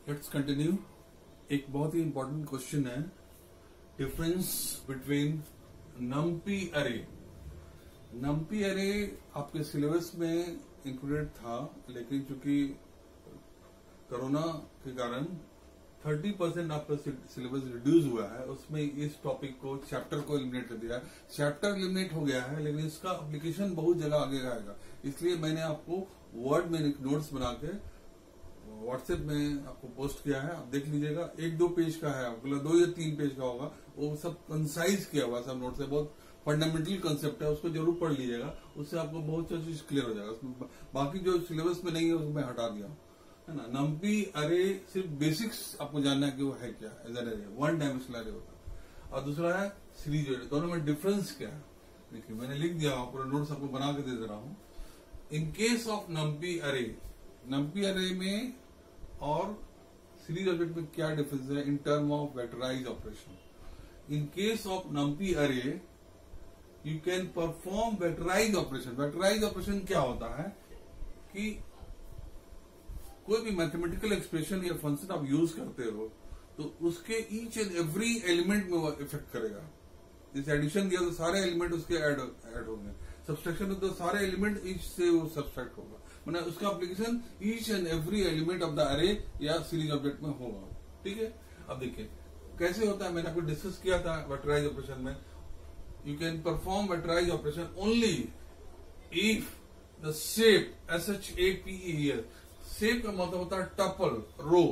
Let's continue. एक बहुत ही इंपॉर्टेंट क्वेश्चन है, difference between NumPy array. NumPy अरे आपके सिलेबस में इंक्लूडेड था, लेकिन चूंकि कोरोना के कारण 30% आपका सिलेबस रिड्यूस हुआ है, उसमें इस टॉपिक को, चैप्टर को एलिमिनेट कर दिया है। चैप्टर एलिमिनेट हो गया है, लेकिन इसका एप्लीकेशन बहुत जगह आगे आएगा। इसलिए मैंने आपको वर्ड में नोट्स बना के व्हाट्सएप में आपको पोस्ट किया है। आप देख लीजिएगा, 1-2 पेज का है, आपको 2 या 3 पेज का होगा। वो सब कंसाइज किया हुआ सब नोट्स है, बहुत फंडामेंटल कंसेप्ट है, उसको जरूर पढ़ लीजिएगा। उससे आपको बहुत सी चीज क्लियर हो जाएगा। उसमें बाकी जो सिलेबस में नहीं है उसको मैं हटा दिया, है ना। नम्पी अरे सिर्फ बेसिक्स आपको जानना है कि वो है क्या, एज एन अरे, 1 डायमेंशनल अरे होता है। और दूसरा है सीरीज अरे। दोनों में डिफरेंस क्या है देखिए, मैंने लिख दिया, पूरा नोट्स आपको बना के दे रहा हूं। इन केस ऑफ नम्पी अरे में और सीरीज ऑब्जेक्ट में क्या डिफरेंस है in term of vectorize operation. In case of NumPy array you can perform vectorize operation. Vectorize operation क्या होता है कि कोई भी मैथमेटिकल एक्सप्रेशन या फंक्शन आप यूज करते हो तो उसके ईच एंड एवरी एलिमेंट में वो इफेक्ट करेगा। जैसे एडिशन दिया तो सारे एलिमेंट उसके ऐड होंगे, सब्सट्रैक्शन हो तो सारे एलिमेंट ईच से वो सब्सट्रैक्ट होगा, मतलब उसका application each and every element of the array या सीरीज ऑब्जेक्ट में होगा। ठीक है, अब देखिए कैसे होता है, मैंने आपको डिस्कस किया था वेक्टराइज ऑपरेशन में। You can perform vectorize operation only if the shape SHAPE, shape का मतलब होता है टपल, रो,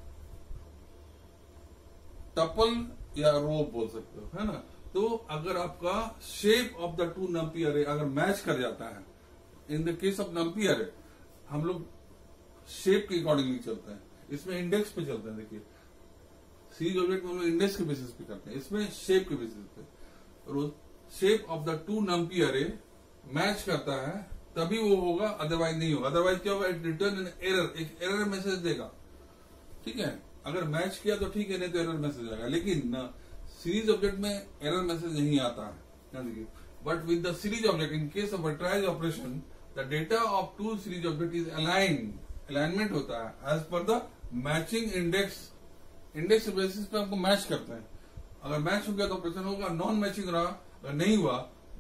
टपल या रो बोल सकते हो, है ना। तो अगर आपका शेप ऑफ द 2 नम्पी अरे अगर मैच कर जाता है, in the case of NumPy array हम लोग शेप के अकॉर्डिंगली चलते हैं, इसमें इंडेक्स पे चलते हैं। देखिए सीरीज ऑब्जेक्ट में हम लोग इंडेक्स के बेसिस पे करते हैं, इसमें शेप के बेसिस पे। शेप ऑफ द 2 नम्पी अरे मैच करता है तभी वो होगा, अदरवाइज नहीं होगा। अदरवाइज क्या होगा, इट रिटर्न एन एरर, एक एरर मैसेज देगा। ठीक है, अगर मैच किया तो ठीक है, नहीं तो एरर मैसेज आएगा। लेकिन सीरीज ऑब्जेक्ट में एरर मैसेज नहीं आता है। But with the series object, in case of vectorize operation, the data of 2 series object is align, alignment होता है एज पर द मैचिंग इंडेक्स। इंडेक्स के बेसिस पे आपको मैच करते हैं। अगर मैच हो गया तो ऑपरेशन होगा, नॉन मैचिंग रहा, अगर नहीं हुआ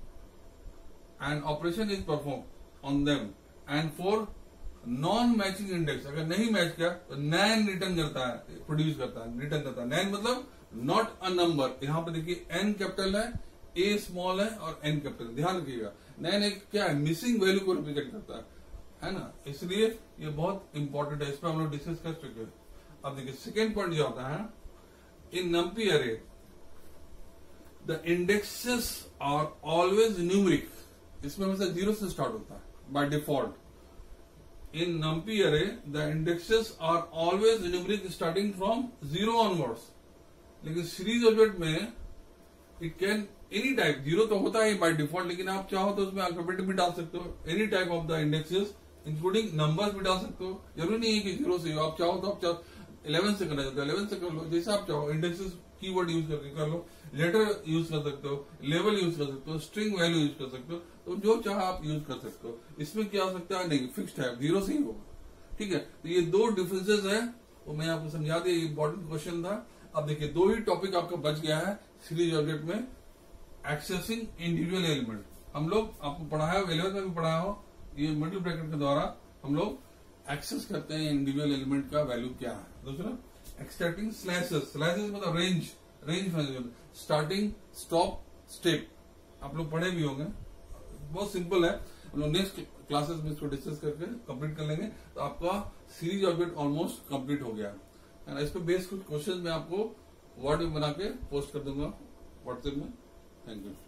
and operation is perform on them. And for non matching index, अगर नहीं मैच किया तो नैन रिटर्न करता है, प्रोड्यूस करता है, रिटर्न करता है। नैन मतलब नॉट अ नंबर। यहां पर देखिए एन कैपिटल है, ए स्मॉल है और एन कैपिटल, ध्यान रखिएगा। नैन एक क्या है, मिसिंग वैल्यू को रिप्रेजेंट करता है ना। इसलिए ये बहुत इंपॉर्टेंट है, इस पर हम लोग डिस्कस कर चुके हैं। अब देखिए सेकेंड पॉइंट जो आता है, in NumPy array the indexes are always numeric. इसमें हमेशा 0 से स्टार्ट होता है by default. In NumPy array the indexes are always numeric starting from 0 onwards. लेकिन सीरीज ऑब्जेक्ट में इट कैन एनी टाइप, 0 तो होता है बाय डिफॉल्ट, लेकिन आप चाहो तो उसमें अल्फाबेट भी डाल सकते हो, any type of the indexes including numbers भी डाल सकते हो। जरूरी नहीं है कि 0 से हो, आप चाहो तो आप 11 से करना चाहते हो 11 से कर लो, जैसे आप चाहो। इंडेक्सेस कीवर्ड यूज करके कर लो, लेटर यूज कर सकते हो, लेवल यूज कर सकते हो, स्ट्रिंग वैल्यू यूज कर सकते हो, तो जो चाहे आप यूज कर सकते हो। इसमें क्या हो सकता है, नहीं फिक्स्ड है, 0 से ही होगा। ठीक है, तो ये 2 डिफरेंसेस है, वो मैं आपको समझा दिया, इंपॉर्टेंट क्वेश्चन था। अब देखिए 2 ही टॉपिक आपका बच गया है सीरीज ऑब्जेक्ट में, एक्सेसिंग इंडिविजुअल एलिमेंट। हम लोग आपको पढ़ाया, 11th में भी पढ़ाया हो, ये मल्टी ब्रैकेट के द्वारा हम लोग एक्सेस करते हैं इंडिविजुअल एलिमेंट का वैल्यू क्या है। दूसरा एक्सट्रैक्टिंग स्लैशेस, स्लैशेस मतलब range function, starting, stop, step, आप लोग पढ़े भी होंगे, बहुत सिंपल है। हम लोग नेक्स्ट क्लासेस में इसको डिस्कस करके कंप्लीट कर लेंगे, तो आपका सीरीज ऑब्जेक्ट ऑलमोस्ट कंप्लीट हो गया है। इस पर बेस्ड कुछ क्वेश्चन मैं आपको वर्ड में बना के पोस्ट कर दूंगा व्हाट्सएप में। Thank you.